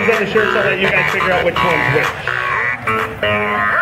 names on the shirts. I'll let you guys figure out which one's which.